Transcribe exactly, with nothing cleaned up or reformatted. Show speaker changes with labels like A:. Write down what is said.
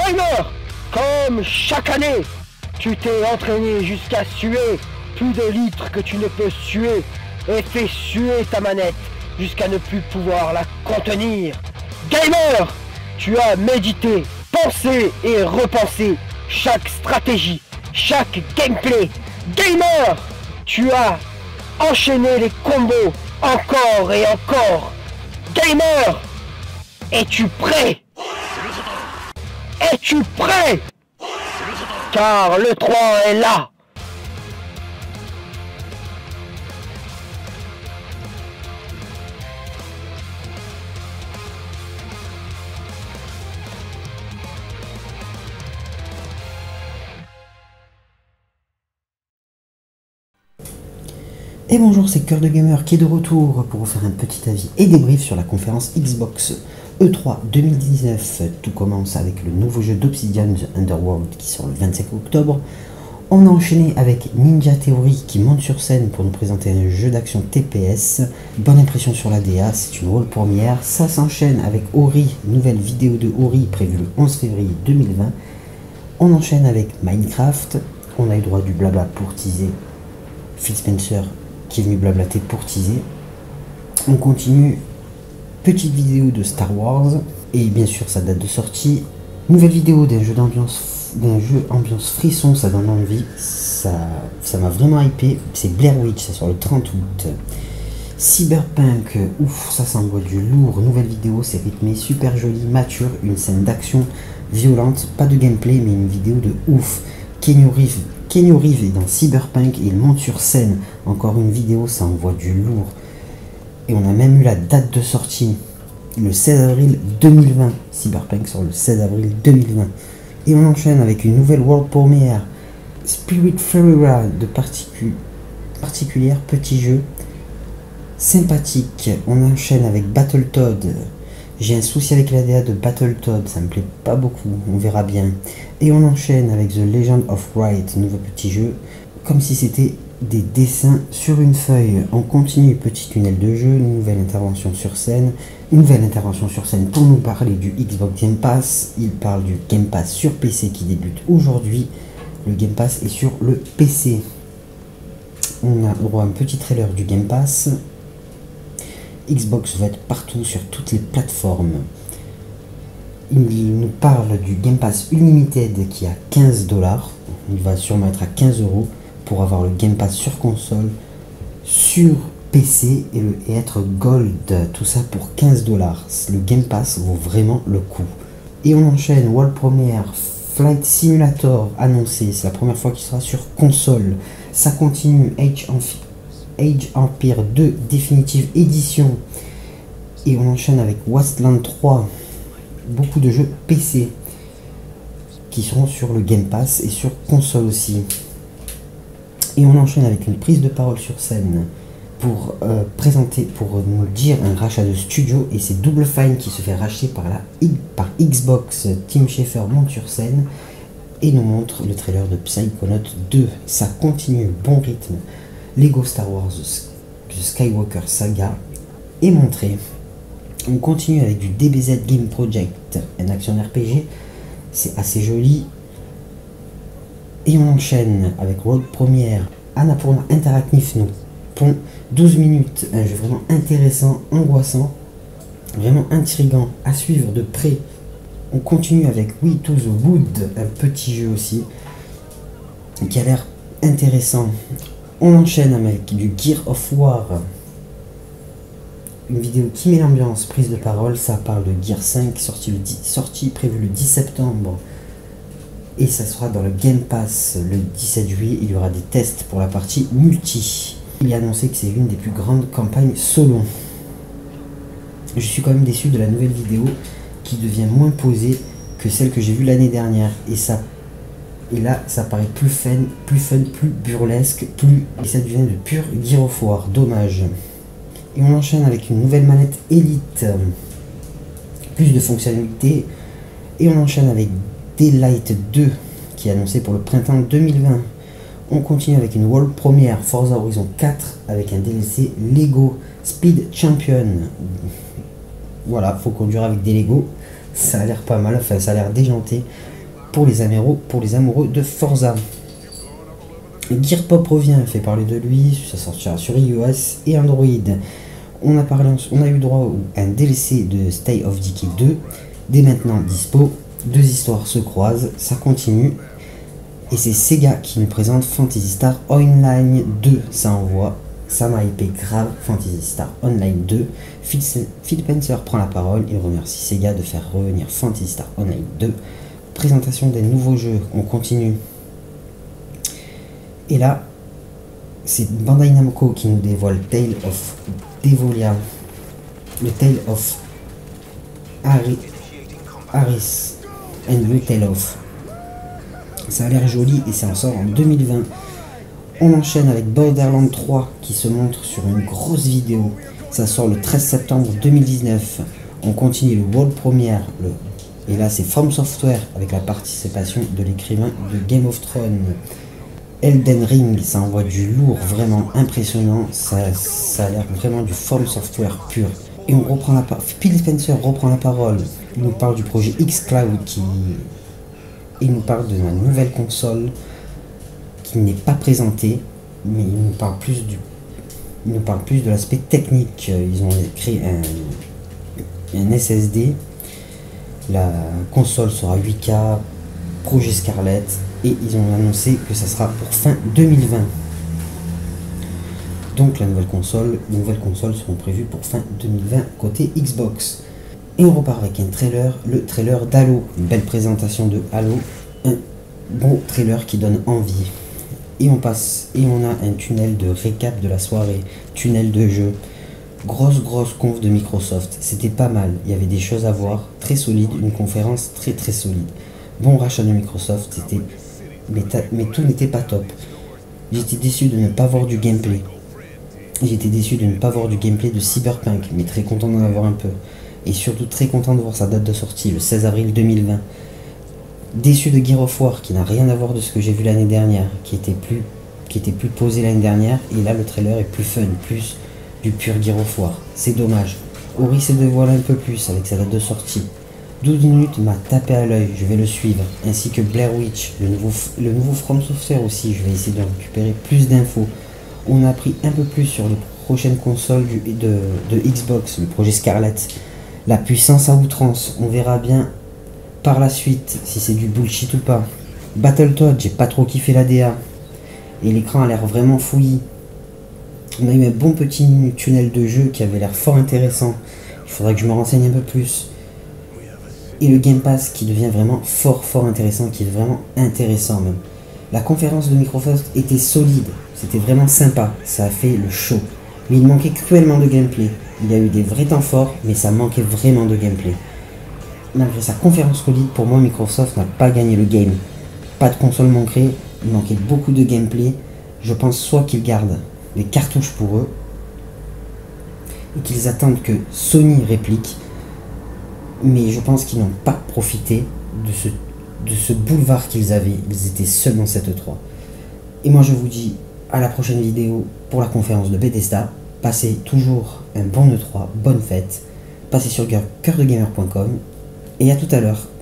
A: Gamer, comme chaque année, tu t'es entraîné jusqu'à suer plus de litres que tu ne peux suer et fait suer ta manette jusqu'à ne plus pouvoir la contenir. Gamer, tu as médité, pensé et repensé chaque stratégie, chaque gameplay. Gamer, tu as enchaîné les combos encore et encore. Gamer, es-tu prêt? Es-tu prêt? Car le trois est là.
B: Et bonjour, c'est Cœur de Gamer qui est de retour pour vous faire un petit avis et débrief sur la conférence Xbox E trois deux mille dix-neuf. Tout commence avec le nouveau jeu d'Obsidian, The Underworld, qui sort le vingt-cinq octobre. On a enchaîné avec Ninja Theory qui monte sur scène pour nous présenter un jeu d'action T P S. Bonne impression sur la D A, c'est une world première. Ça s'enchaîne avec Ori, nouvelle vidéo de Ori prévue le onze février deux mille vingt. On enchaîne avec Minecraft. On a eu droit du blabla pour teaser Phil Spencer qui est venu blablater pour teaser. On continue, petite vidéo de Star Wars et bien sûr sa date de sortie. Nouvelle vidéo d'un jeu d'ambiance, d'un jeu ambiance frisson, ça donne envie, ça ça m'a vraiment hypé. C'est Blair Witch, ça sort le trente août. Cyberpunk, ouf, ça s'envoie du lourd. Nouvelle vidéo, c'est rythmé, super joli, mature, une scène d'action violente, pas de gameplay mais une vidéo de ouf. Keanu Reeves Keanu Reeves est dans Cyberpunk et il monte sur scène. Encore une vidéo, ça envoie du lourd. Et on a même eu la date de sortie, le seize avril deux mille vingt. Cyberpunk sort le seize avril deux mille vingt. Et on enchaîne avec une nouvelle world premiere, Spiritfarer de particu particulière, petit jeu sympathique. On enchaîne avec Battletoad. J'ai un souci avec la D A de Battletoad, ça me plaît pas beaucoup, on verra bien. Et on enchaîne avec The Legend of Wright, nouveau petit jeu, comme si c'était des dessins sur une feuille. On continue, petit tunnel de jeu, une nouvelle intervention sur scène. Une nouvelle intervention sur scène pour nous parler du Xbox Game Pass. Il parle du Game Pass sur P C qui débute aujourd'hui. Le Game Pass est sur le P C. On a droit à un petit trailer du Game Pass. Xbox va être partout sur toutes les plateformes. Il nous parle du Game Pass Unlimited qui est à quinze dollars. Il va sûrement être à quinze euros pour avoir le Game Pass sur console, sur P C et, le, et être Gold. Tout ça pour quinze dollars. Le Game Pass vaut vraiment le coup. Et on enchaîne World Premiere Flight Simulator annoncé. C'est la première fois qu'il sera sur console. Ça continue Age of Age Empire deux Definitive Edition. Et on enchaîne avec Wasteland trois. Beaucoup de jeux P C qui seront sur le Game Pass et sur console aussi. Et on enchaîne avec une prise de parole sur scène pour euh, présenter, pour nous dire un rachat de studio. Et c'est Double Fine qui se fait racheter par, la, par Xbox. Tim Schafer monte sur scène et nous montre le trailer de Psychonaut deux. Ça continue, bon rythme. Lego Star Wars The Skywalker Saga est montré. On continue avec du D B Z Game Project, un action R P G, c'est assez joli. Et on enchaîne avec World Premiere, Annapurna Interactive nous pond douze minutes, un jeu vraiment intéressant, angoissant, vraiment intriguant, à suivre de près. On continue avec We to the Wood, un petit jeu aussi, qui a l'air intéressant. On enchaîne avec du Gear of War, une vidéo qui met l'ambiance, prise de parole. Ça parle de Gear cinq, sortie, le dix, sortie prévue le dix septembre. Et ça sera dans le Game Pass le dix-sept juillet. Il y aura des tests pour la partie multi. Il est annoncé que c'est l'une des plus grandes campagnes solo. Je suis quand même déçu de la nouvelle vidéo qui devient moins posée que celle que j'ai vue l'année dernière. Et ça Et là, ça paraît plus fun, plus fun, plus burlesque, plus... Et ça devient de pur Gear of War, dommage. Et on enchaîne avec une nouvelle manette Elite. Plus de fonctionnalités. Et on enchaîne avec Daylight deux, qui est annoncé pour le printemps deux mille vingt. On continue avec une world première, Forza Horizon quatre, avec un D L C Lego Speed Champion. Voilà, faut conduire avec des Lego. Ça a l'air pas mal, enfin ça a l'air déjanté. pour les amoureux, pour les amoureux de Forza. Gear Pop revient, fait parler de lui, ça sortira sur iOS et Android. On a, parlé, on a eu droit à un D L C de State of Decay deux, dès maintenant dispo. Deux histoires se croisent, ça continue. Et c'est Sega qui nous présente Phantasy Star Online deux, ça envoie, ça m'a hypé grave. Phantasy Star Online deux, Phil, Phil Spencer prend la parole, il remercie Sega de faire revenir Phantasy Star Online deux. Présentation des nouveaux jeux, on continue. Et là, c'est Bandai Namco qui nous dévoile Tale of Devolia, le Tale of Harry, Harris and the Tale of. Ça a l'air joli et ça en sort en deux mille vingt. On enchaîne avec Borderlands trois qui se montre sur une grosse vidéo. Ça sort le treize septembre deux mille dix-neuf. On continue le World Premiere. Le... Et là, c'est From Software avec la participation de l'écrivain de Game of Thrones. Elden Ring, ça envoie du lourd, vraiment impressionnant. Ça, ça a l'air vraiment du From Software pur. Et on reprend la parole. Phil Spencer reprend la parole. Il nous parle du projet xCloud qui. Il nous parle de la nouvelle console qui n'est pas présentée, mais il nous parle plus du. Il nous parle plus de l'aspect technique. Ils ont créé un, un S S D. La console sera huit K, projet Scarlett, et ils ont annoncé que ça sera pour fin deux mille vingt. Donc la nouvelle console, les nouvelles consoles seront prévues pour fin deux mille vingt côté Xbox. Et on repart avec un trailer, le trailer d'Halo. Une belle présentation de Halo, un beau trailer qui donne envie. Et on passe, et on a un tunnel de récap de la soirée, tunnel de jeu. Grosse grosse conf de Microsoft, c'était pas mal, il y avait des choses à voir, très solide, une conférence très très solide. Bon rachat de Microsoft, c'était, mais, mais tout n'était pas top. J'étais déçu de ne pas voir du gameplay. J'étais déçu de ne pas voir du gameplay de Cyberpunk, mais très content d'en avoir un peu. Et surtout très content de voir sa date de sortie, le seize avril deux mille vingt. Déçu de Gears of War, qui n'a rien à voir de ce que j'ai vu l'année dernière, qui était plus, qui était plus posé l'année dernière, et là le trailer est plus fun, plus du pur Gears of War. C'est dommage. Ori se dévoile un peu plus avec sa date de sortie. douze minutes m'a tapé à l'œil, je vais le suivre, ainsi que Blair Witch, le nouveau, le nouveau From Software aussi, je vais essayer de récupérer plus d'infos. On a appris un peu plus sur les prochaines consoles du, de, de Xbox, le projet Scarlett. La puissance à outrance, on verra bien par la suite si c'est du bullshit ou pas. Battletoads, j'ai pas trop kiffé la D A. Et l'écran a l'air vraiment fouillis. On a eu un bon petit tunnel de jeu qui avait l'air fort intéressant. Il faudrait que je me renseigne un peu plus. Et le Game Pass qui devient vraiment fort fort intéressant, qui est vraiment intéressant même. La conférence de Microsoft était solide, c'était vraiment sympa, ça a fait le show. Mais il manquait cruellement de gameplay. Il y a eu des vrais temps forts, mais ça manquait vraiment de gameplay. Malgré sa conférence solide, pour moi Microsoft n'a pas gagné le game. Pas de console manquée, il manquait beaucoup de gameplay. Je pense soit qu'ils gardent les cartouches pour eux, et qu'ils attendent que Sony réplique, mais je pense qu'ils n'ont pas profité de ce, de ce boulevard qu'ils avaient. Ils étaient seuls dans cette E trois. Et moi je vous dis à la prochaine vidéo pour la conférence de Bethesda. Passez toujours un bon E trois, bonne fête. Passez sur cœur de gamer point com et à tout à l'heure.